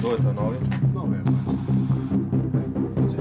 Dove sta 9? 9 ormai. Sì.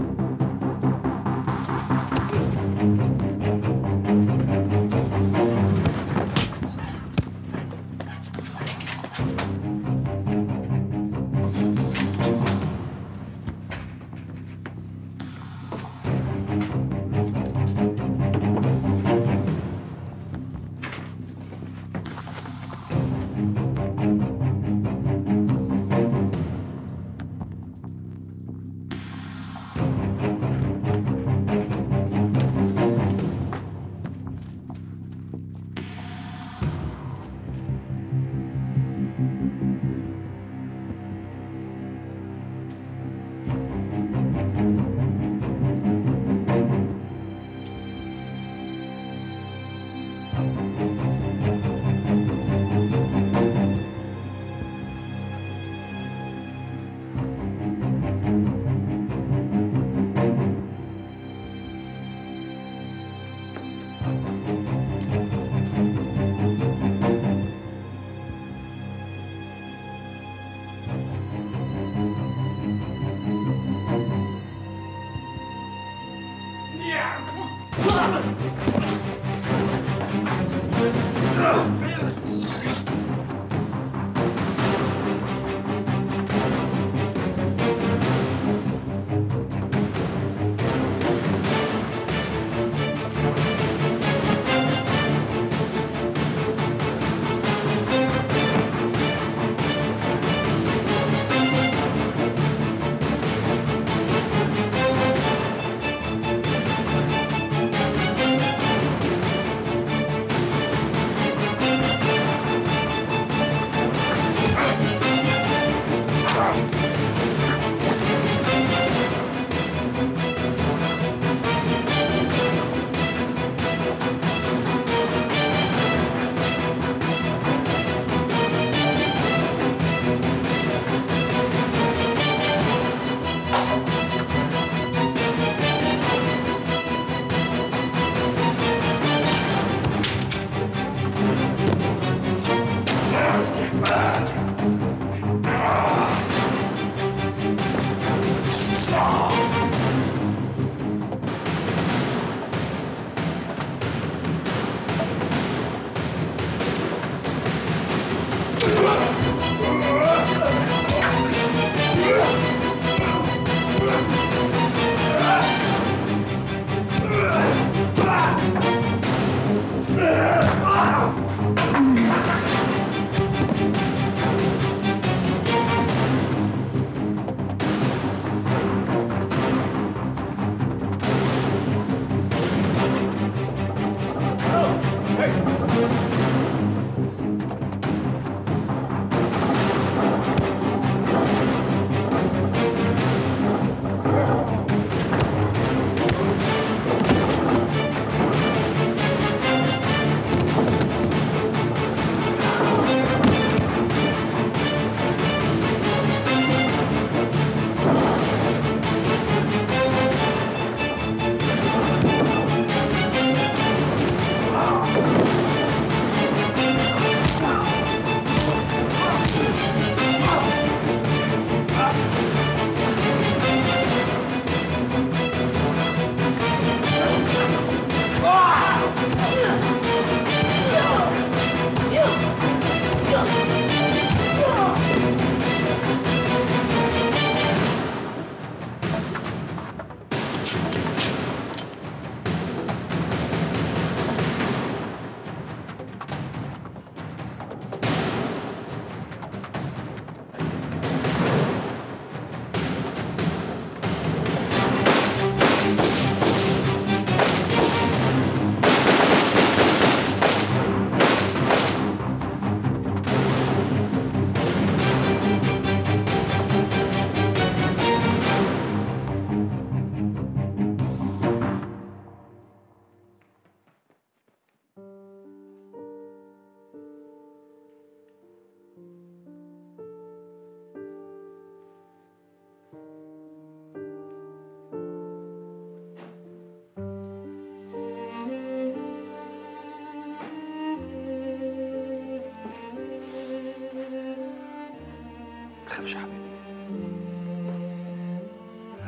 تخافش يا حبيبي،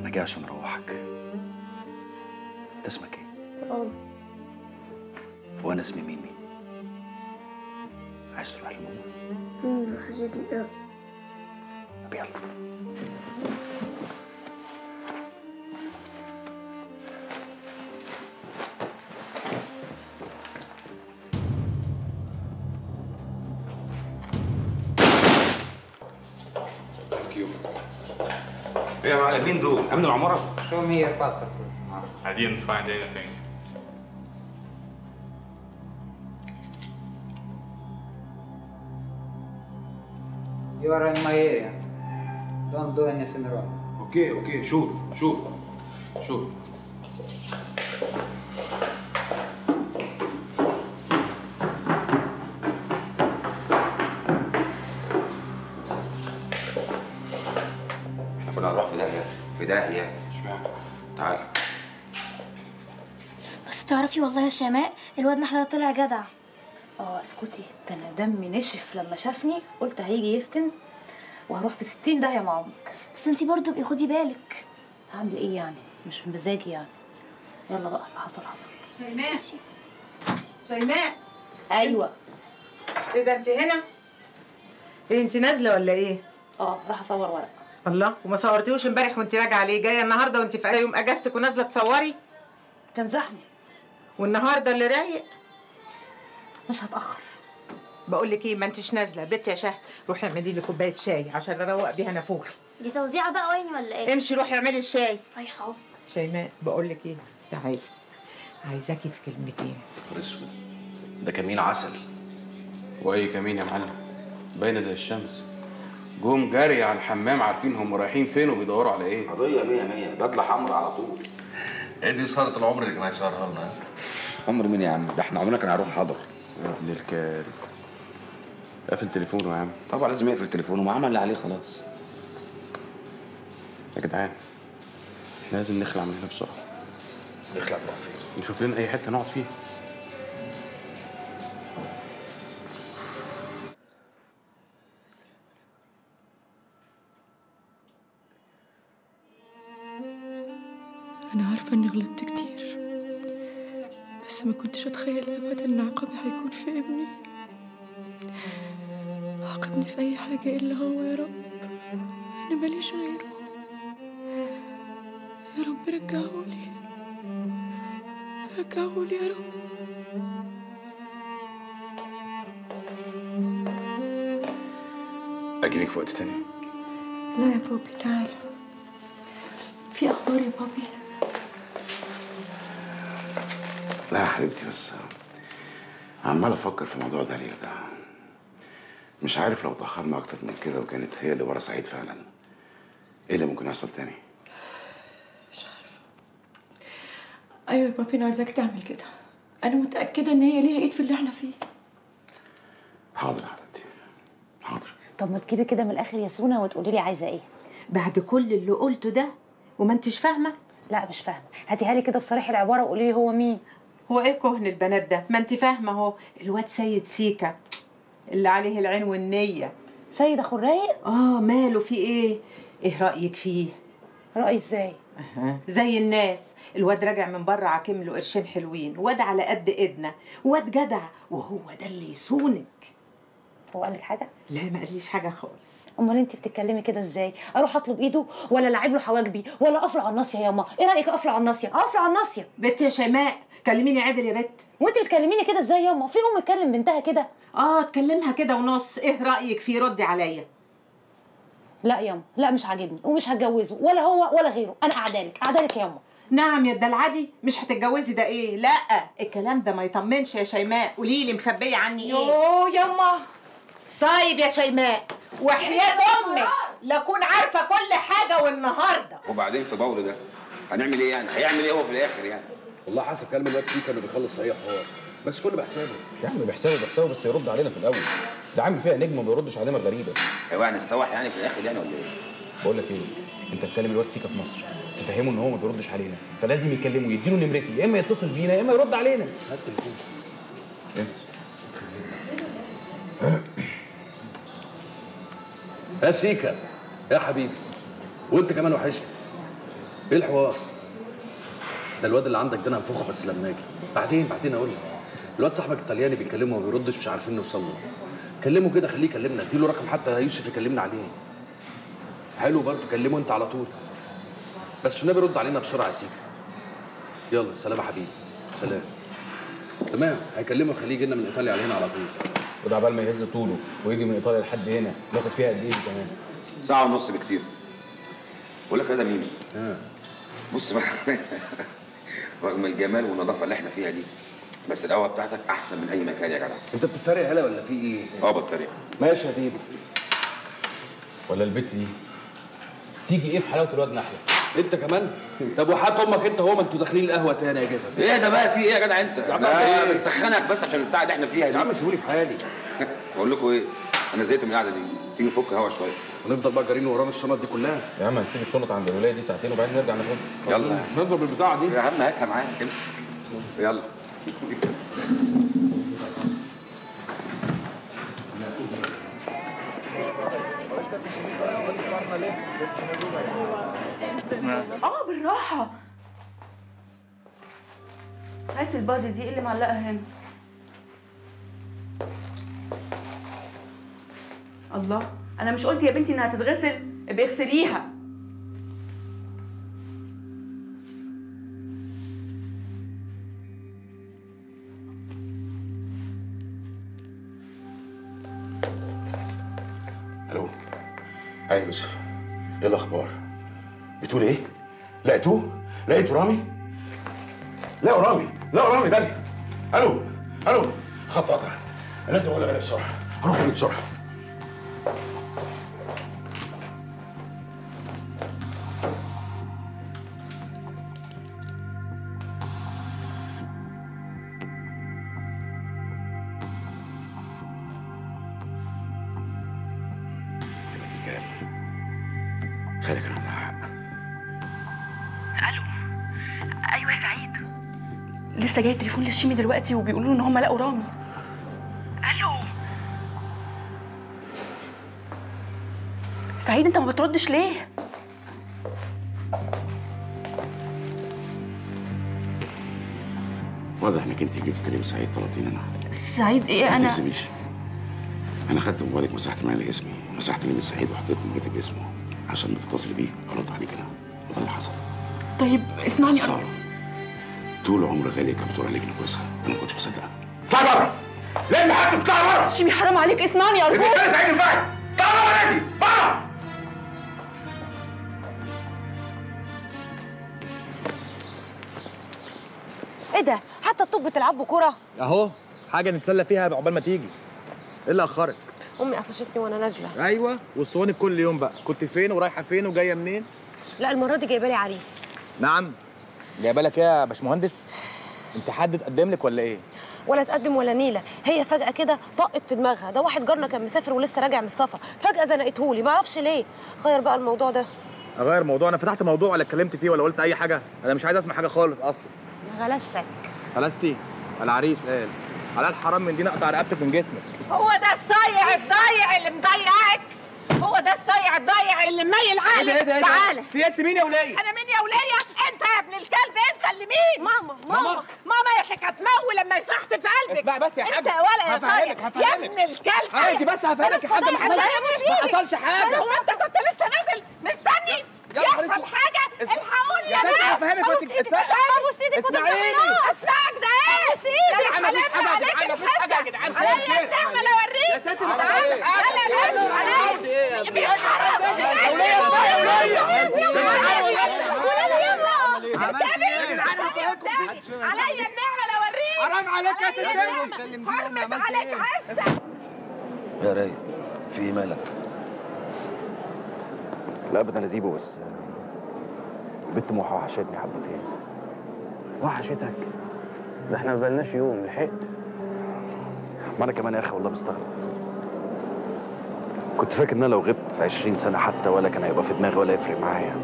انا جاي عشان اروحك. انت اسمك ايه؟ رنا. وانا اسمي ميمي. عايز تروح لماما؟ وحشتني قوي. طب يلا. ايه يا معلم مين دول؟ امن العماره؟ Show me your passport, please. I didn't find anything. You are in my area. Don't do anything wrong. اوكي شور. احنا كنا هنروح في داهيه. اشمعنى؟ تعال. بس تعرفي والله يا شيماء الواد نحله طلع جدع. اسكتي، ده انا دمي نشف لما شافني، قلت هيجي يفتن وهروح في 60 داهيه مع امك. بس انتي برضو ابقي خدي بالك. هعمل ايه يعني؟ مش بمزاجي يعني. يلا بقى، اللي حصل. شيماء. ايوه. ايه ده انت هنا؟ ايه انت نازله ولا ايه؟ راح اصور ورق. الله، وما صورتيهوش امبارح وانت راجعه ليه؟ جايه النهارده وانت في يوم اجازتك ونازله تصوري؟ كان زحمه. والنهارده اللي رايق؟ مش هتاخر. بقول لك ايه، ما انتش نازله بيت يا شهد، روحي اعملي لي كوبايه شاي عشان اروق بيها نافوخي. دي توزيعه بقى وين ولا ايه؟ امشي روحي اعملي الشاي. رايحه اهو. شيماء بقول لك ايه، تعالي عايزاكي في كلمتين. اسود، ده كمين عسل. واي كمين يا معلم، باينه زي الشمس. جم جري على الحمام عارفين هم رايحين فين وبيدوروا على ايه. قضيه 100 بدله حمراء على طول. ايه دي سهرة العمر اللي كان هيسهرها لنا؟ عمر مين يا عم؟ ده احنا عمرنا كان هنروح حضر. للكاري قافل تليفونه يا عم. طبعا لازم يقفل تليفونه، ما عمل اللي عليه خلاص. يا جدعان احنا لازم نخلع من هنا بسرعه. نخلع نروح فين؟ نشوف لنا اي حته نقعد فيها. أنا عارفة إني غلطت كتير، بس ما كنتش أتخيل أبدا إن عقابي هيكون في ابني. عاقبني في أي حاجة إلا هو يا رب، أنا ماليش غيره. يا رب رجعهولي يا رب. اجيلك في وقت تاني. لا يا بابي تعالى، في أخبار يا بابي؟ لا يا حبيبتي، بس عمال افكر في موضوع داليا ده. مش عارف لو اتاخرنا اكتر من كده وكانت هي اللي ورا سعيد فعلا، ايه اللي ممكن يحصل تاني؟ مش عارفة. أيوة يا بابي، أنا عايزاك تعمل كده. أنا متأكدة إن هي ليها إيد في اللي إحنا فيه. حاضر يا حبيبتي، حاضر. طب ما تجيبي كده من الاخر يا سونا وتقولي لي عايزه ايه؟ بعد كل اللي قلته ده وما انتش فاهمه؟ لا مش فاهمه، هاتيها لي كده بصريح العباره وقولي لي هو مين. هو ايه كهن البنات ده؟ ما انت فاهمه اهو، الواد سيد سيكا اللي عليه العين والنيه. سيد اخو الرايق؟ ماله في ايه؟ ايه رايك فيه؟ رايي ازاي؟ زي الناس. الواد راجع من بره عاكم له قرشين حلوين، واد على قد ايدنا، واد جدع، وهو ده اللي يصونك. هو قال لك حاجه؟ لا ما قاليش حاجه خالص. امال انت بتتكلمي كده ازاي؟ اروح اطلب ايده ولا لاعب له حواجبي ولا اقفل على الناصيه؟ ياما ايه رايك اقفل على الناصيه؟ اقفل على الناصيه. بت يا شيماء كلميني عادل يا بت. وانت بتكلميني كده ازاي ياما؟ في ام تكلم بنتها كده؟ تكلمها كده ونص. ايه رايك فيه؟ ردي عليا. لا ياما، لا مش عاجبني ومش هتجوزه، ولا هو ولا غيره. انا قاعدالك ياما. نعم يا الدلعدي، مش هتتجوزي ده ايه؟ لا الكلام ده ما يطمنش يا شيماء. قولي لي مخبيه عني ايه؟ يوه ياما. طيب يا شيماء وحياة امك لاكون عارفه كل حاجه والنهارده. وبعدين في بول ده هنعمل ايه يعني؟ هيعمل ايه هو في الاخر يعني؟ والله حسب كلام الواد سيكا انه بيخلص في اي حوار، بس كله بحسابه. يا عم بحسابه بس يرد علينا في الاول. ده عامل فيها نجم وما بيردش علينا غريبه. ايوه هنتسوح يعني في الاخر يعني ولا ايه؟ بقول لك ايه، انت تكلم الواد سيكا في مصر تفهمه ان هو ما بيردش علينا، فلازم يكلمه يديله نمرتي، يا اما يتصل بينا يا اما يرد علينا. هات التليفون. يا سيكا يا حبيبي، وانت كمان وحشني. ايه الحوار؟ ده الواد اللي عندك ده انا هنفخه بس لما اجي. بعدين اقول لك. الواد صاحبك الطلياني بيكلمه وما بيردش، مش عارفين نوصل له. كلمه كده، خليه يكلمنا، اديله رقم حتى يوسف يكلمنا عليه. حلو برضه، كلمه انت على طول. بس النبي رد علينا بسرعه يا سيكا. يلا سلام يا حبيبي. سلام. تمام، هيكلمه وخليه يجي لنا من ايطاليا على هنا على طول. وده عبال ما يهز طوله ويجي من ايطاليا لحد هنا، ناخد فيها قد ايه كمان؟ ساعة ونص بكتير. بقول لك يا ده مين؟ بص بقى رغم الجمال والنظافة اللي احنا فيها دي، بس القهوة بتاعتك أحسن من أي مكان يا جدع. انت بتتريق هلا ولا في ايه؟ بتريق. ماشي يا ديبو. ولا البت دي تيجي ايه في حلاوة الواد نحلة؟ انت كمان؟ طب وحات امك انت هو، ما انتوا داخلين القهوه تاني يا جزم. ايه ده بقى، في ايه يا جدع انت؟ يا عم ايه؟ بنسخنك بس عشان الساعه اللي احنا فيها دي. يا عم سيبوني في حالي. بقول لكم ايه، انا زهقت من القعده دي، تيجي نفك هوا شويه. ونفضل بقى جارين ورانا الشنط دي كلها؟ يا عم هنسيب الشنط عند الولايه دي ساعتين وبعدين نرجع ناخدها. يلا نضرب البضاعه دي يا عم، هاتها معاك امسك. يلا بالراحة. هاتي البادي دي اللي معلقة هنا. الله، أنا مش قلت يا بنتي إنها تتغسل؟ ابقي اغسليها. الو. ايوه يوسف، ايه الاخبار؟ بتقول ايه؟ لقيتوه رامي؟ لقوا رامي تاني. الو خط قطع. لازم اقول لك بسرعه، هروح اجيب بسرعه. خالك كان عندها حق. الو. ايوه يا سعيد، لسه جاي تليفون للشيمي دلوقتي وبيقولوا ان هم لقوا رامي. الو سعيد، انت ما بتردش ليه؟ واضح انك انت جيتي تكلمي سعيد، طلبتيني انا. سعيد ايه؟ ما تلزميش. انا خدت موبايلك، مسحت معايا اسمي، مسحت ليميت سعيد وحطيت ليميتك اسمه عشان ما تتصلي بيه ارد عليك انا. وده اللي حصل. طيب اسمعني. سارة طول عمر غالية كانت بتقول عليك انك كويسة، انا ما كنتش مصدقها. اطلعي بره! لم حاجتك، اطلعي بره! شيمي حرام عليك، اسمعني ارجوك. انا سعيد ينفعك! اطلعي بره نادي! بره! ايه ده؟ حتى الطوب بتلعبوا كرة؟ اهو حاجه نتسلى فيها عقبال ما تيجي. ايه اللي اخرك؟ امي قفشتني وانا نازله. ايوه، واسطوانك كل يوم بقى. كنت فين ورايحه فين وجايه منين؟ لا المره دي جايبه لي عريس. نعم. جايبه لك ايه يا باشمهندس؟ انت حد تقدم لك ولا ايه؟ ولا تقدم ولا نيله، هي فجاه كده طقت في دماغها. ده واحد جارنا كان مسافر ولسه راجع من السفر، فجاه زنقتهولي، ما اعرفش ليه. غير بقى الموضوع ده. اغير موضوع؟ انا فتحت موضوع ولا اتكلمت فيه ولا قلت اي حاجه؟ انا مش عايز اسمع حاجه خالص اصلا. غلستك. غلستي؟ العريس قال على الحرام من دي نقطع رقبتك من جسمك. هو ده الصايع الضايع اللي مضيعك؟ هو ده الصايع الضايع اللي مميل عقلك؟ ايه ده؟ تعالى. في انت مين يا وليه؟ انا مين يا وليه؟ انت يا ابن الكلب، انت اللي مين؟ ماما يا اخي كانت تموي لما يشحت في قلبك. اسمع بس يا حاجه، انت ولا يا صايع هفهمك يا ابن الكلب. عادي بس هفهمك يا حاجه، ما حصلش حاجه. هو انت كنت لسه نازل مستني يحصل حاجه؟ الحقوني يا ناس. هفهمك. ابوس ايدك اسمعيني. الساعة ده ايه؟ ابوس ايدك. يا جدعان مفيش حاجه يا جدعان. عليا النعمه لو اوريك. يا ستي تعالى يلا بيتحرك يا وليه يا وليه. عليا النعمه لو اوريك. حرام عليك يا ستي. حرمت عليك عشتك. يا رايق، في ايه مالك؟ لا ابدا انا ديبو، بس البت موحة وحشتني حبتين. وحشتك؟ ده احنا ما بقالناش يوم. لحقت؟ ما انا كمان يا اخي والله مستغرب. كنت فاكر ان انا لو غبت 20 سنه حتى ولا كان هيبقى في دماغي ولا يفرق معايا.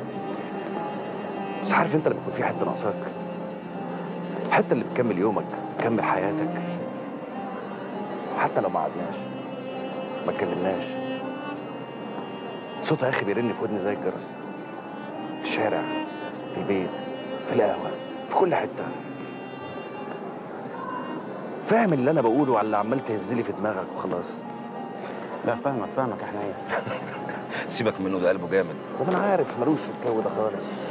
بس عارف انت لما يكون في حته ناقصاك، الحته اللي بتكمل يومك، بتكمل حياتك، حتى لو ما قعدناش ما اتكلمناش، صوتها يا اخي بيرن في ودني زي الجرس. في الشارع، في البيت، في القهوه، في كل حته. فاهم اللي انا بقوله على اللي عمال تهزلي في دماغك وخلاص؟ لا فاهمك يا حنين. سيبك منه، ده قلبه جامد. طب انا عارف ملوش في الجو ده خالص.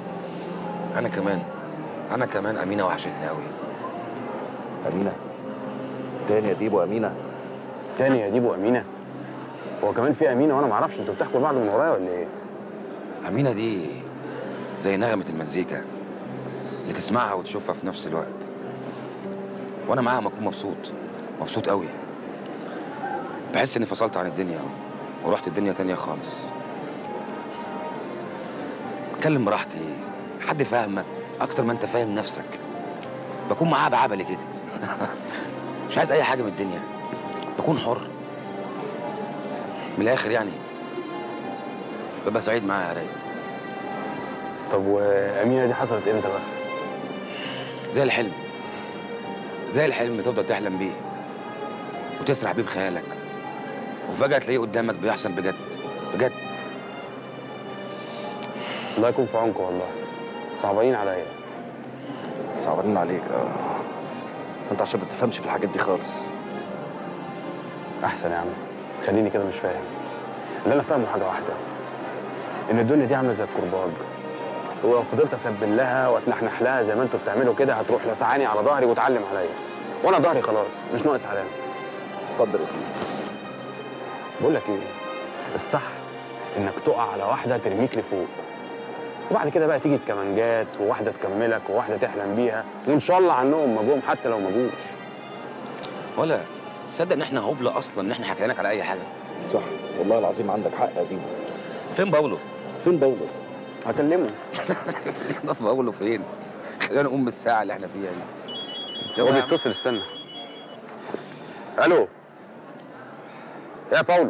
انا كمان امينه وحشتني قوي. امينه؟ تاني يا ديبو امينه؟ تاني يا ديبو امينه؟ هو كمان في امينه وانا ما اعرفش؟ انتوا بتحكوا لبعض من ورايا ولا ايه؟ امينه دي زي نغمه المزيكا اللي تسمعها وتشوفها في نفس الوقت، وانا معاها ما اكون مبسوط قوي. بحس اني فصلت عن الدنيا ورحت الدنيا تانية خالص. اتكلم براحتي، حد فاهمك اكتر ما انت فاهم نفسك. بكون معاها بعبلي كده. مش عايز اي حاجه من الدنيا، بكون حر من الاخر يعني. ببقى سعيد معاها يا رايق. طب وامينه دي حصلت امتى بقى؟ زي الحلم تفضل تحلم بيه وتسرح بيه بخيالك، وفجأة تلاقيه قدامك بيحصل بجد. الله يكون في عونكم والله، صعبانين عليا. صعبانين عليك؟ انت عشان ما بتفهمش في الحاجات دي خالص. احسن يا عم، خليني كده مش فاهم. اللي انا فاهمه حاجه واحده، ان الدنيا دي عامله زي الكرباج، ولو فضلت اسبل لها واتنحنح لها زي ما انتوا بتعملوا كده هتروح لسعاني على ظهري وتعلم عليا، وانا ظهري خلاص مش ناقص علامه. اتفضل يا سيدي. بقول لك ايه، الصح انك تقع على واحده ترميك لفوق، وبعد كده بقى تيجي الكمانجات وواحده تكملك وواحده تحلم بيها، وان شاء الله عنهم ما جم حتى لو ما جوش. ولا تصدق ان احنا هبله اصلا ان احنا حكيناك على اي حاجه؟ صح والله العظيم عندك حق يا ديبو. فين باولو؟ هكلمه. باولو فين؟ خلينا نقوم بالساعه اللي احنا فيها دي. هو بيتصل، استنى. الو يا باولو.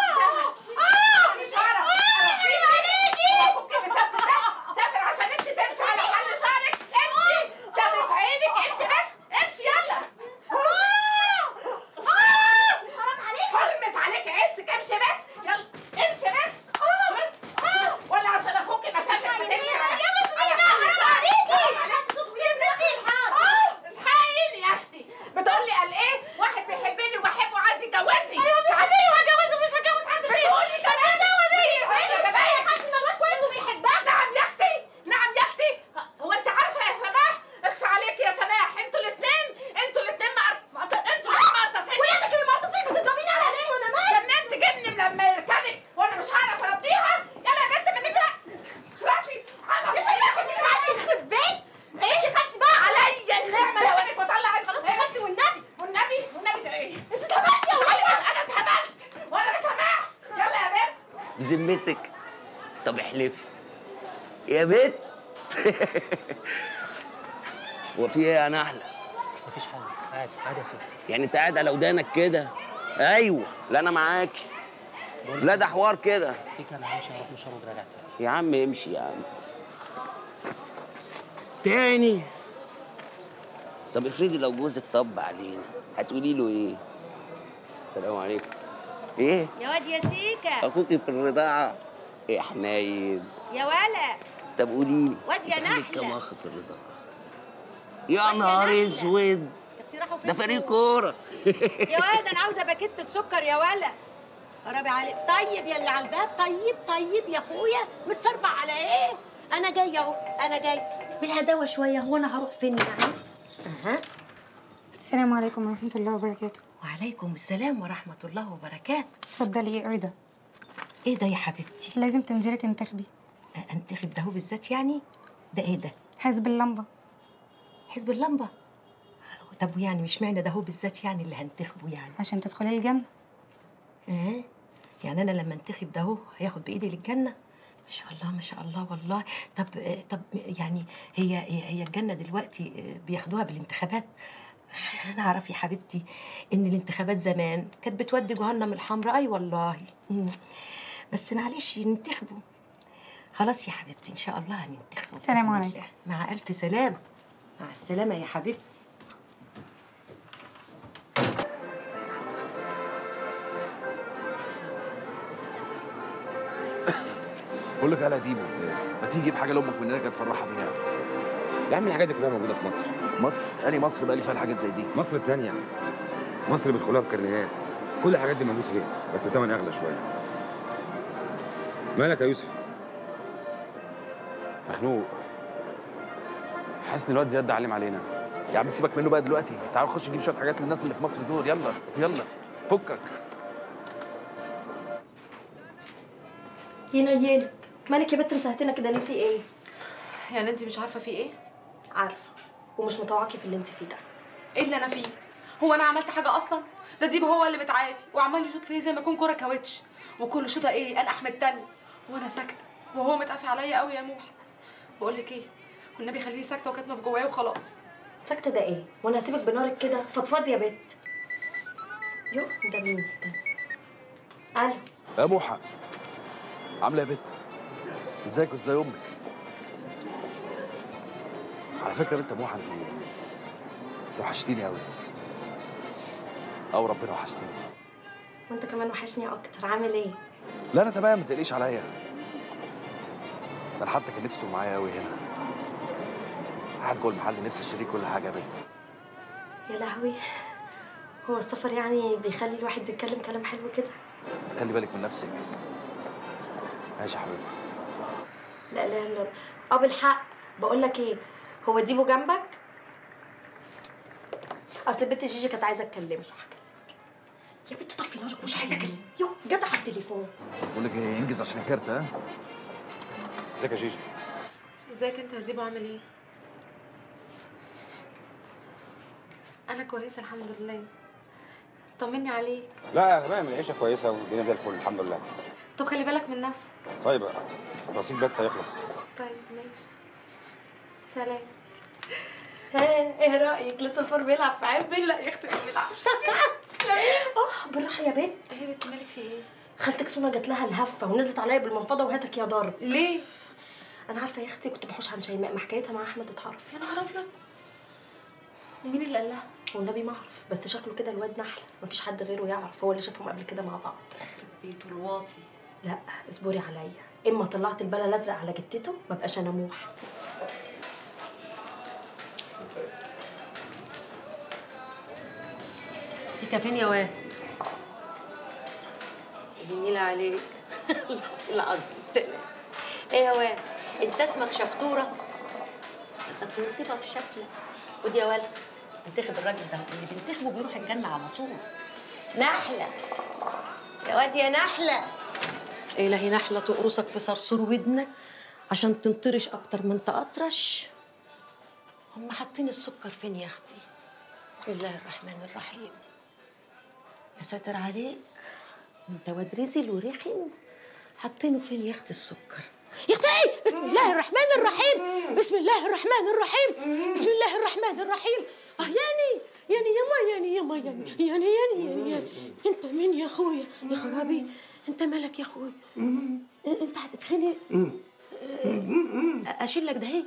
بذمتك؟ طب احلفي يا بت. هو في ايه يا نحله؟ مفيش حاجه، عادي يا سيدي. يعني انت قاعد على ودانك كده؟ ايوه، لا انا معاكي. لا ده حوار كده. سيكا انا همشي هروح مشوار وراجع تاني. يا عم امشي يا عم. تاني؟ طب افرضي لو جوزك طب علينا هتقولي له ايه؟ السلام عليكم. ايه؟ يا واد يا سيكا. اخوكي في الرضاعه يا حنين. يا ولا. طب قولي لي، واد يا نحله. كم اخ في الرضاعه؟ يا نهار اسود، ده فريق كوره. يا واد انا عاوزه باكيته سكر يا ولا. قربي عليك. طيب يا اللي على الباب. طيب يا اخويا، متصربع على ايه؟ انا جايه اهو، انا جايه بالهداوه شويه. هو انا هروح فين يعني؟ السلام عليكم ورحمة الله وبركاته. وعليكم السلام ورحمة الله وبركاته. اتفضلي. ايه رضا؟ ايه ده يا حبيبتي؟ لازم تنزلي تنتخبي. انتخب ده هو بالذات يعني؟ ده ايه ده؟ حزب اللمبة. حزب اللمبة؟ طب ويعني مش معنى ده هو بالذات يعني اللي هنتخبه يعني؟ عشان تدخلي الجنة. يعني انا لما انتخب ده هو هياخد بايدي للجنة؟ ما شاء الله ما شاء الله والله. طب يعني هي الجنة دلوقتي بياخدوها بالانتخابات؟ أنا أعرف يا حبيبتي إن الانتخابات زمان كانت بتودي جهنم الحمراء. أي والله. بس معلش ننتخبوا. خلاص يا حبيبتي إن شاء الله هننتخبوا. السلام عليكم. مع ألف سلامة. مع السلامة يا حبيبتي. بقول لك يا ديبو، ما تيجي تجيب حاجه لامك مننا كانت تفرحها بيها. يا عم الحاجات دي كلها موجوده في مصر. مصر؟ انهي مصر بقى اللي فيها الحاجات زي دي؟ مصر الثانيه. مصر بيدخلوها بكرنيهات. كل الحاجات دي موجود فيها بس الثمن اغلى شويه. مالك يا يوسف؟ مخنوق. حاسس ان الواد زياد ده علم علينا. يا عم سيبك منه بقى دلوقتي، تعال نخش نجيب شويه حاجات للناس اللي في مصر دول. يلا يلا فكك. ينيلك مالك يا بنت مسهتنا كده ليه؟ في ايه؟ يعني انت مش عارفه في ايه؟ عارفه ومش مطوعاكي في اللي انت فيه ده. ايه اللي انا فيه؟ هو انا عملت حاجه اصلا؟ ده ديب هو اللي متعافي وعمال يشوط فيا زي ما يكون كوره كاوتش، وكل شوطه ايه انقح من التانيه وانا ساكته وهو متعافي عليا قوي يا موحه. بقول لك ايه، والنبي خليني ساكته وكاتمه في جوايا وخلاص. ساكته ده ايه؟ وانا هسيبك بنارك كده؟ فضفاضي يا بت. يو ده مين؟ مستني. الو يا موحه، عامله يا بت؟ ازيك وازاي امك؟ على فكره يا بنت موحه، انت وحشتيني قوي. ربنا وحشتيني. وانت كمان وحشني اكتر. عامل ايه؟ لا انا تمام، ما تقلقيش عليا. انا حتى كان نفسي تبقى معايا قوي هنا. قاعد جوه المحل نفسي اشتري كل حاجه يا بنت. يا لهوي، هو السفر يعني بيخلي الواحد يتكلم كلام حلو كده؟ خلي بالك من نفسك. ماشي يا حبيبتي. لا لا لا. بالحق بقول لك ايه، هو ديبو جنبك؟ اصل البنت جيجي كانت عايزه اتكلم. يا بنت طفي نارك، مش عايزه اكلم. يو جدع على التليفون. بس بقول لك ايه، انجز عشان الكارت. ها ازيك يا جيجي؟ ازيك انت يا ديبو؟ عامل ايه؟ انا كويسه الحمد لله. طمني عليك. لا انا بقى من العيشه كويسه والدنيا زي الفل الحمد لله. طب خلي بالك من نفسك. طيب الرصيد بس هيخلص. طيب ماشي، سلام. ايه رايك؟ لسه الفار بيلعب في عيب؟ لا يا اختي ما بيلعبش. تسلمي. بالراحه يا بت. ايه يا بت مالك في ايه؟ خالتك سونا جات لها الهفه ونزلت عليا بالمنفضه وهاتك يا ضرب. ليه؟ انا عارفه يا اختي، كنت بحوش عن شيماء، ما حكايتها مع احمد اتعرف. يا نهار ابيض. ومين اللي قال لها؟ والنبي ما اعرف، بس شكله كده الواد نحله، مفيش حد غيره يعرف، هو اللي شافهم قبل كده مع بعض. يخرب بيته الواطي. لا اصبري عليا، اما طلعت البلا الازرق على جتته ما بقاش انا موح. سيكا فين يا واد؟ النيلة عليك. العظيم تقلق. ايه يا واد؟ انت اسمك شفطوره؟ طب نصيبها في شكلك. ودي يا ولد انتخب الراجل ده، اللي بينتخبه بيروح الجنه على طول. نحله يا واد يا نحله. الهي نحله تقرصك في صرصور ودنك عشان تنطرش اكتر ما انت اطرش. هم حاطين السكر فين يا اختي؟ بسم الله الرحمن الرحيم. يا ساتر عليك، انت واد رزل ورخم. حاطينه فين يا اختي السكر؟ يا اختي ايه؟ بسم الله الرحمن الرحيم. بسم الله الرحمن الرحيم. بسم الله الرحمن الرحيم. ياني ياما يعني انت مين يا اخويا؟ يا خرابي انت مالك يا اخويا؟ انت هتتخنق؟ اشيل لك ده اهي؟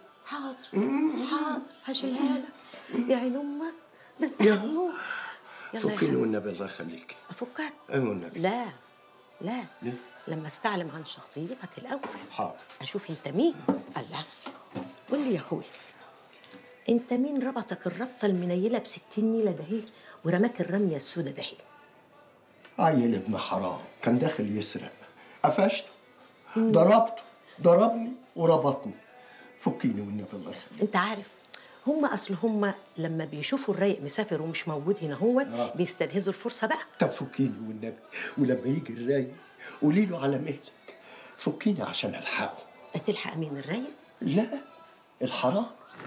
حاضر هشيلها لك. يا عين امك ده انت هتموت. فكيني والنبي الله يخليكي. افكك؟ ايوه والنبي. لا لما استعلم عن شخصيتك الاول. حاضر. اشوف انت مين. الله قول لي يا اخويا، انت مين ربطك الربطه المنيله ب60 نيله دهي ورماك الرميه السوداء دهي؟ عيل ابن حرام كان داخل يسرق، قفشته، ضربني وربطني. فكيني والنبي الله يخليك. انت عارف هم لما بيشوفوا الرايق مسافر ومش موجود هنا هو بيستنهزوا الفرصه بقى. طب فكيني والنبي، ولما يجي الرايق قولي له على مهلك. فكيني عشان الحقه. تلحق مين الرايق؟ لا الحرام.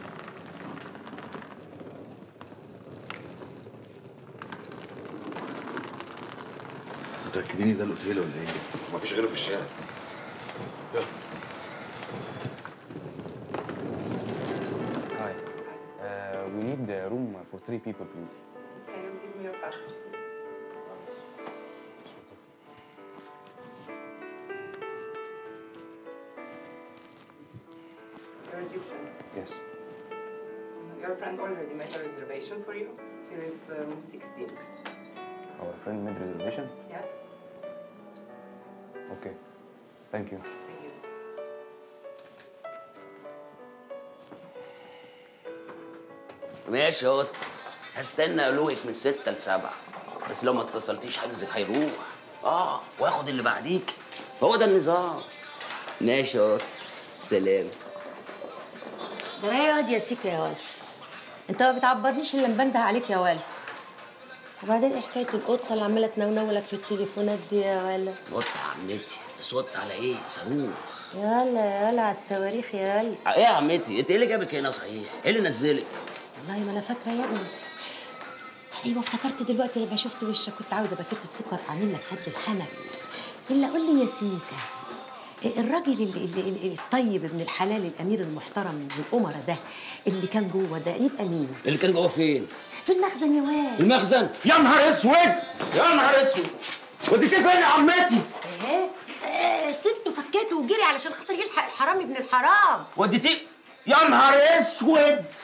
متأكدين ده الاوتيل ولا ايه؟ مفيش غيره في الشارع. يلا. Hi. We need a room for 3 people, please. Can you give me your passport, please? Your Egyptians. Yes. Your friend already made a reservation for you. Here is room 16. Our friend made reservation? Yeah. Okay. Thank you. Thank you. ماشي اهو. هستنى الوقك من 6 ل 7، بس لو ما اتصلتيش حجزك هيروح. واخد اللي بعديك، هو ده النظام. ماشي اهو. سلام. ده ايه يا واد يا سيكا يا ولد؟ انت ما بتعبرنيش الا لما بنده عليك يا ولد. وبعدين ايه حكايه القطه اللي عماله تنونولك في التليفونات دي يا ولد؟ وطي يا عمتي، بس وطي على ايه؟ صاروخ. يلا على الصواريخ يا ولد. ايه يا عمتي؟ انت ايه اللي جابك هنا صحيح؟ ايه اللي نزلك؟ والله ما انا فاكره يا ابني. ايوه افتكرت دلوقتي لما شفت وشك كنت عاوزه باكيته سكر اعمل لك سد الحنك. الا قول لي يا سيكا، الراجل الطيب ابن الحلال الامير المحترم من الامراء ده اللي كان جوه ده يبقى مين؟ اللي كان جوه فين؟ في المخزن يا واد. المخزن؟ يا نهار اسود! يا نهار اسود! وديتيه فين يا عمتي؟ سبته فكيته وجري علشان خاطر يلحق الحرامي ابن الحرام. وديتيه؟ يا نهار اسود!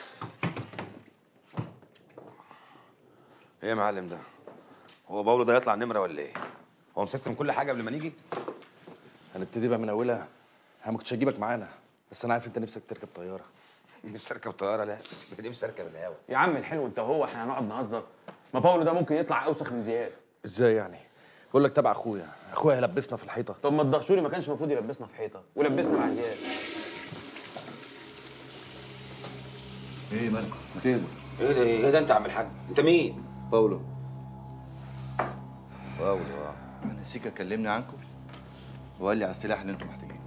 ايه يا معلم ده؟ هو باولو ده يطلع نمره ولا ايه؟ هو مسيستم كل حاجه قبل ما نيجي؟ هنبتدي بقى من اولها. انا ما كنتش هجيبك معانا، بس انا عارف انت نفسك تركب طياره. نفسي اركب طياره؟ لا، نفسي اركب الهوا. يا عم الحلو انت وهو احنا هنقعد نهزر؟ ما باولو ده ممكن يطلع اوسخ من زياد. ازاي يعني؟ بقول لك تبع اخويا هيلبسنا في الحيطه. طب ما الدهشوري ما كانش المفروض يلبسنا في حيطه ولبسنا مع زياد. ايه مالكم؟ ما تهدوا. ايه ده انت يا عم الحاج؟ انت مين؟ باولو. باولو انا سيكا كلمني عنكم وقال لي على السلاح اللي انتم محتاجينه.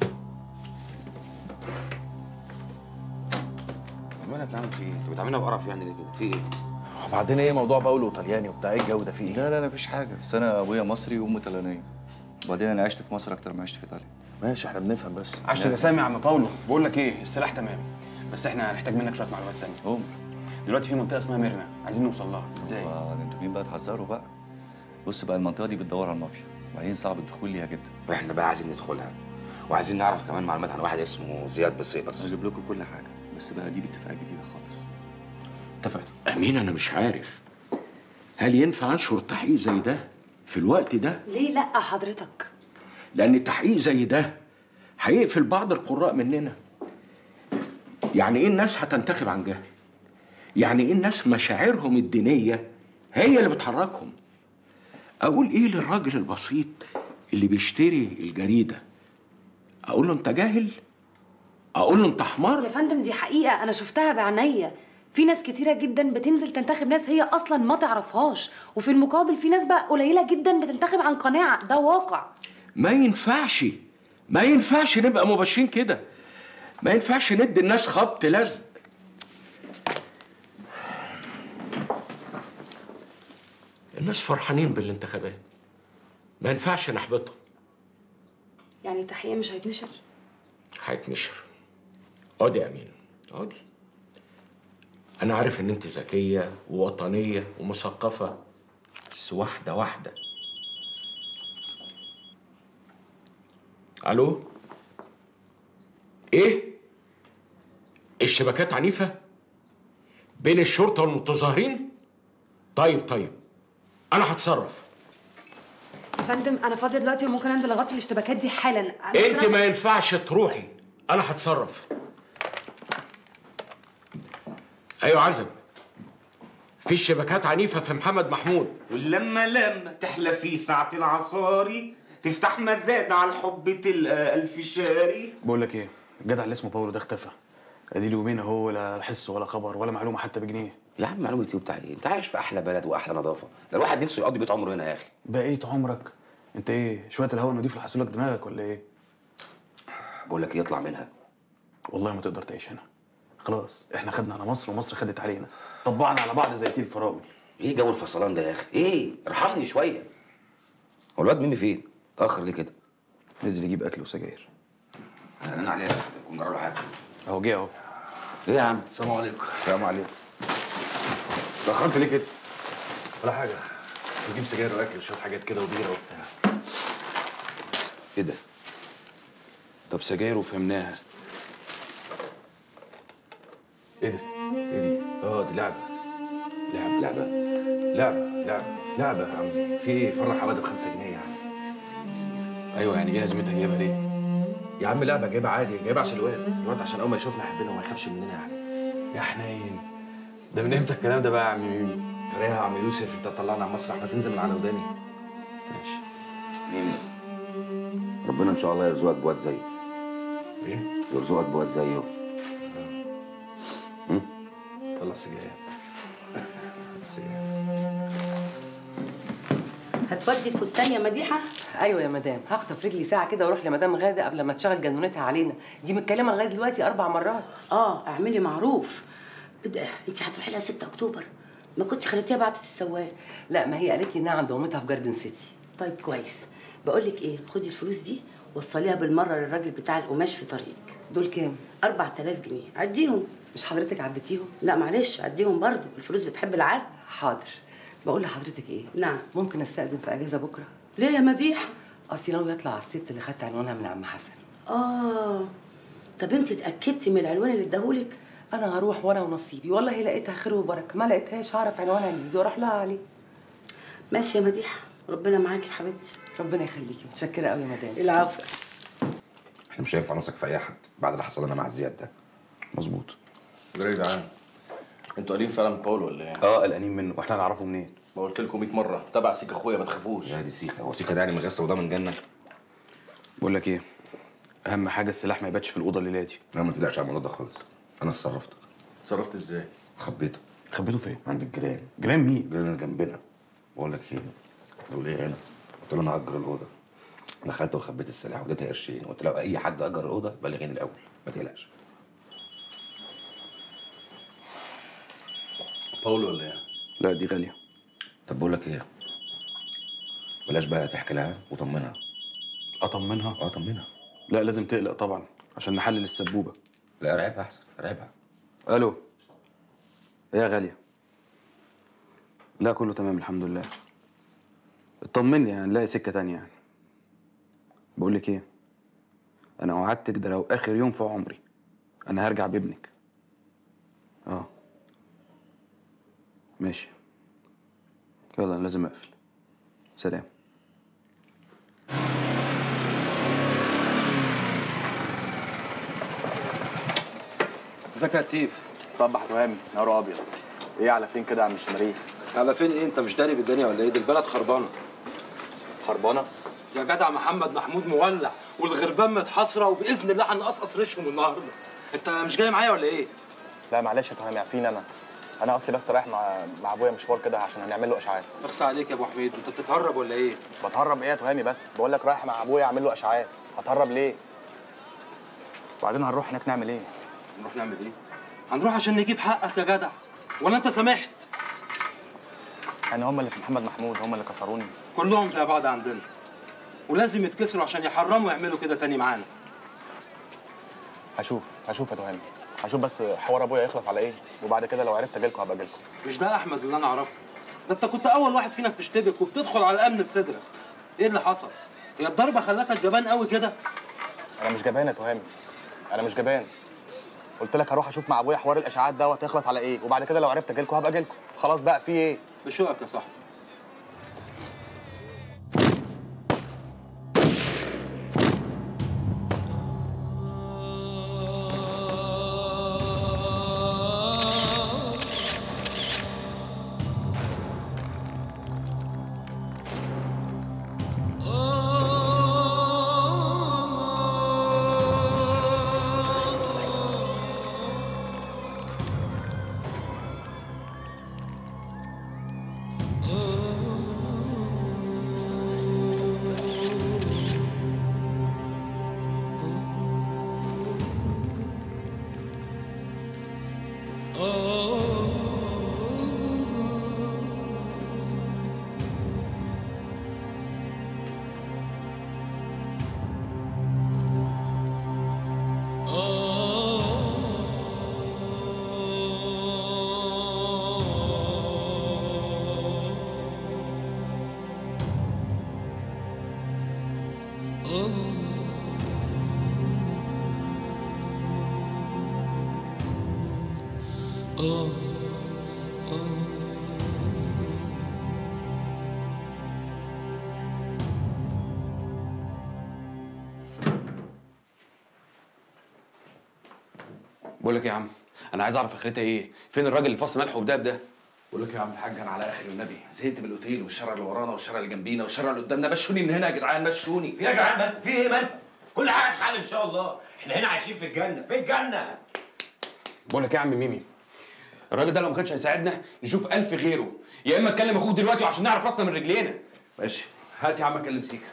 مالك بتعمل فيه؟ انتوا بتعملنا بقرف يعني ليه كده؟ في ايه؟ وبعدين ايه موضوع باولو وطلياني وبتاع؟ ايه الجو ده فيه ايه؟ لا مفيش حاجه، بس انا ابويا مصري وامي طليانيه. وبعدين انا عشت في مصر اكتر ما عشت في ايطاليا. ماشي احنا بنفهم بس. عشت يا سامي يا عم باولو. بقول لك ايه، السلاح تمام بس احنا هنحتاج منك شويه معلومات تانية. دلوقتي في منطقه اسمها ميرنا عايزين نوصل لها، ازاي؟ انتوا مين بقى تهزروا بقى؟ بص بقى المنطقه دي بتدور على المافيا وبعدين صعب الدخول ليها جدا. واحنا بقى عايزين ندخلها وعايزين نعرف كمان معلومات عن واحد اسمه زياد بصيبس. هجيب لكم كل حاجه، بس بقى دي باتفاق جديده خالص. اتفقنا. أمين أنا مش عارف هل ينفع أنشر تحقيق زي ده في الوقت ده؟ ليه لأ حضرتك؟ لأن تحقيق زي ده هيقفل بعض القراء مننا. يعني إيه الناس هتنتخب عن جهل؟ يعني إيه الناس مشاعرهم الدينية هي اللي بتحركهم؟ أقول إيه للراجل البسيط اللي بيشتري الجريدة؟ أقول له أنت جاهل؟ أقول له أنت حمار؟ يا فندم دي حقيقة أنا شفتها بعينيا. في ناس كتيرة جدا بتنزل تنتخب ناس هي أصلا ما تعرفهاش، وفي المقابل في ناس بقى قليلة جدا بتنتخب عن قناعة. ده واقع. ما ينفعش نبقى مباشرين كده. ما ينفعش ندي الناس خبط لزق. الناس فرحانين بالانتخابات، ما ينفعش نحبطهم. يعني التحقيق مش هيتنشر؟ هيتنشر. اقعدي يا امين، اقعدي. انا عارف ان انت ذكيه ووطنيه ومثقفه، بس واحده واحده. الو؟ ايه؟ الشبكات عنيفه بين الشرطه والمتظاهرين؟ طيب انا هتصرف. يا فندم أنا فاضية دلوقتي وممكن أنزل أغطي الاشتباكات دي حالا. انت ما ينفعش تروحي، انا هتصرف. ايوه عزب، في شبكات عنيفه في محمد محمود. ولما تحلى في ساعة العصاري تفتح مزاد على الحب تلقى ألف شاري. بقول لك ايه، الجدع اللي اسمه باولو ده اختفى. ادي له يومين اهو، ولا حس ولا خبر ولا معلومه حتى بجنيه. يا عم معلومه ايه وبتاع ايه؟ انت عايش في احلى بلد واحلى نظافه، ده الواحد نفسه يقضي بيت عمره هنا يا اخي. بقيت عمرك انت ايه؟ شويه الهواء النضيف اللي حاسوا لك دماغك ولا ايه؟ بقول لك يطلع منها. والله ما تقدر تعيش هنا. خلاص احنا خدنا على مصر ومصر خدت علينا، طبعنا على بعض زي تيل الفراول. ايه جو الفصلان ده يا اخي؟ ايه؟ ارحمني شويه. هو الواد مني فين؟ اتاخر ليه كده؟ نزل يجيب اكل وسجاير. انا عليه تحت يكون جرى له حاجه. اهو جه اهو. ايه يا عم؟ السلام عليكم. السلام عليكم. اتاخرت ليه كده؟ ولا حاجه، نجيب سجاير واكل وشويه حاجات كده وبيره وبتاع. ايه ده؟ طب سجاير وفهمناها. ايه ده؟ ايه دي؟ دي لعبه يا عم. في ايه؟ فرح حماده ب5 جنيه يعني. ايوه يعني ايه لازمتها؟ جايبها ليه؟ يا عم لعبه جايبها عادي، جايبها عشان الواد عشان اول ما يشوفنا يحبنا وما يخافش مننا يعني. يا حنين، ده من امتى الكلام ده بقى يا عم ميمي؟ كريها يا عم يوسف، انت طلعنا على المسرح ما تنزل من على وداني. ماشي ميمي، ربنا ان شاء الله يرزقك بواد زيه. ايه؟ يرزقك بواد زيه. طلع سجاير. هتودي الفستان يا مديحه؟ ايوه يا مدام، هخطف رجلي ساعه كده واروح لمدام غاده قبل ما تشغل جنونتها علينا. دي متكلمه لغايه دلوقتي 4 مرات. اعملي معروف. ده انت هتروحي لها 6 اكتوبر، ما كنت خليتيها بعتت السواق. لا، ما هي قالت لي انها عند مامتها في جاردن سيتي. طيب كويس. بقول لك ايه، خدي الفلوس دي وصليها بالمره للراجل بتاع القماش في طريقك. دول كام؟ 4000 جنيه، عديهم. مش حضرتك عديتيهم؟ لا معلش، عديهم برضو، الفلوس بتحب العد. حاضر. بقول لحضرتك ايه؟ نعم. ممكن استاذن في اجازه بكره؟ ليه يا مديحه؟ اصل ناوي يطلع على الست اللي خدت عنوانها من عم حسن. طب انت اتاكدتي من العنوان اللي اداهولك؟ انا هروح وانا ونصيبي، والله لقيتها خير وبركه، ما لقيتهاش هعرف عنوانها الجديد واروح لها عليه. ماشي يا مديحه، ربنا معاكي يا حبيبتي. ربنا يخليكي، متشكره قوي يا مدام. العفو. احنا مش هينفع نثق في اي حد بعد اللي حصل لنا مع زياد ده. مظبوط. جري جدعان، انتوا قالين فعلا باول ولا ايه؟ قلقانين منه، واحنا نعرفه منين؟ ما قلت لكم 100 مره تبع سيكا اخويا ما تخافوش. يا دي سيكا، هو سيكا ده يعني من غسه وده من جنه؟ بقول لك ايه، اهم حاجه السلاح ما يباتش في الاوضه الليله دي. لا ما تقلقش على الموضوع ده خالص، انا اتصرفت. اتصرفت ازاي؟ خبيته. خبيته فين؟ عند الجيران. جيران مين؟ الجيران اللي جنبنا. بقول لك ايه، لو ليه هنا قلت له انا هاجر الاوضه. دخلت وخبيت السلاح واديتها قرشين، قلت له اي حد اجر الاوضه بلغيني الاول، ما تقلقش. باول ولا ايه؟ لا دي غاليه. طب بقول لك ايه، بلاش بقى تحكي لها وطمنها. اطمنها؟ طمنها. لا لازم تقلق طبعا عشان نحلل السبوبه. لا راقبها احسن، راقبها. الو. ايه يا غاليه؟ لا كله تمام الحمد لله. اطمني يعني نلاقي سكه تانية يعني. بقول لك ايه، انا وعدتك ده لو اخر يوم في عمري انا هرجع بابنك. ماشي. يلا انا لازم اقفل. سلام. ازيك يا لطيف؟ صبح تهامي، نهاره ابيض. ايه على فين كده يا عم الشماريخ؟ على فين ايه؟ انت مش داري بالدنيا ولا ايه؟ دي البلد خربانه. خربانه؟ يا جدع محمد محمود مولع والغربان متحاصره، وباذن الله هنقصقص ريشهم النهارده. انت مش جاي معايا ولا ايه؟ لا معلش يا تهامي، عارفين انا اصلي بس رايح مع ابويا مشوار كده عشان هنعمل له اشعاعات. اخصى عليك يا ابو حميد، انت بتتهرب ولا ايه؟ بتهرب ايه يا تهامي؟ بس بقول لك رايح مع ابويا اعمل له اشعاعات، هتهرب ليه؟ وبعدين هنروح هناك نعمل ايه؟ نروح نعمل ايه؟ هنروح عشان نجيب حقك يا جدع، ولا انت سامحت؟ يعني هم اللي في محمد محمود هم اللي كسروني؟ كلهم زي بعض عندنا، ولازم يتكسروا عشان يحرموا يعملوا كده تاني معانا. هشوف يا تهامي، هشوف بس حوار ابويا يخلص على ايه، وبعد كده لو عرفت اجيلكم هبقى اجيلكم. مش ده احمد اللي انا اعرفه؟ ده انت كنت اول واحد فينا بتشتبك وبتدخل على الامن بصدرك. ايه اللي حصل؟ هي الضربه خلتك جبان قوي كده؟ انا مش جبان يا تهامي، انا مش جبان. قلت لك هروح اشوف مع ابويا حوار الاشاعات دوت هيخلص على ايه، وبعد كده لو عرفت اجيلكم هبقى اجيلكم. خلاص بقى في ايه؟ بشوقك يا صاحبي. بقول لك ايه يا عم، انا عايز اعرف اخرتها ايه؟ فين الراجل اللي فص ملح وداب ده؟ بقول لك يا عم الحاج انا على اخر النبي زهقت من الاوتيل والشارع اللي ورانا والشارع اللي جنبينا والشارع اللي قدامنا. مشوني من هنا يا جدعان مشوني. في يا جدعان مالكم؟ في ايه مالكم؟ كل حاجه تتحل ان شاء الله. احنا هنا عايشين في الجنه، في الجنه. بقول لك ايه يا عم ميمي، الراجل ده لو ما كانش هيساعدنا نشوف 1000 غيره، يا اما تكلم اخوك دلوقتي عشان نعرف راسنا من رجلينا. ماشي هات يا عم اكلم سيكا.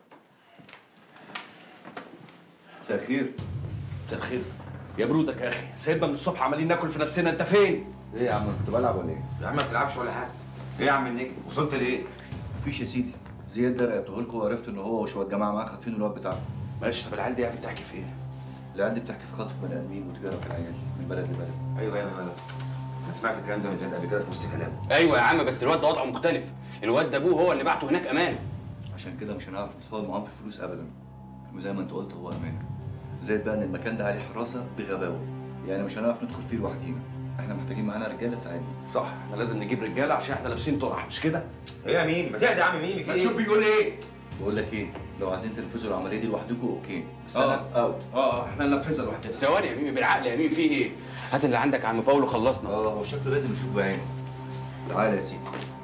مساء الخير. مساء الخير. يا برودك يا اخي سيدنا من الصبح عمالين ناكل في نفسنا. انت فين؟ ايه يا عم كنت بلعب ولا ايه؟ يا عم ما بتلعبش ولا حاجه. ايه يا عم النجم وصلت لايه؟ مفيش يا سيدي، زياد ده رقبته لكم وعرفت ان هو وشويه جماعه معاه خاطفين الواد بتاعه. ماشي طب العيال دي يعني بتحكي في ايه؟ العيال دي بتحكي في خطف بني ادمين وتجاره في العيال من بلد لبلد. ايوه انا سمعت الكلام ده من زياد قبل كده في وسط كلامه. ايوه يا عم بس الواد ده وضعه مختلف، الواد ده ابوه هو اللي بعته هناك امانه. عشان كده مش هنعرف نتفاوض معاهم في الفلوس ابدا، وزي ما انت قلت هو امانه. زائد بقى ان المكان ده عليه حراسه بغباوه، يعني مش هنعرف ندخل فيه لوحدينا، احنا محتاجين معانا رجاله تساعدنا. صح احنا لازم نجيب رجاله عشان احنا لابسين طرح مش كده؟ ايه يا ميمي؟ ما تهدى يا عم ميمي في ايه؟ شوف بيقول ايه؟ بقول لك ايه، لو عايزين تنفذوا العمليه دي لوحدكم اوكي، بس آه. انا اوت. احنا ننفذها لوحدنا. ثواني يا ميمي بالعقل يا ميمي في ايه؟ هات اللي عندك يا عم باولو خلصنا. هو شكله لازم يشوف بعينه. تعالى يا سيدي.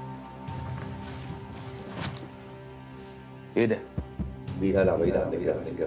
ايه ده؟ دي قلعه بعيده عن الجبل.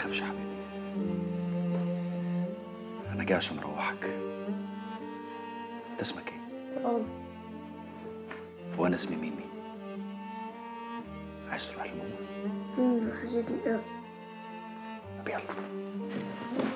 تخافش يا حبيبي، انا جاي عشان اروحك. انت اسمك ايه؟ وانا اسمي ميمي. عايز تروح لماما؟ وحشتني قوي. طب يلا.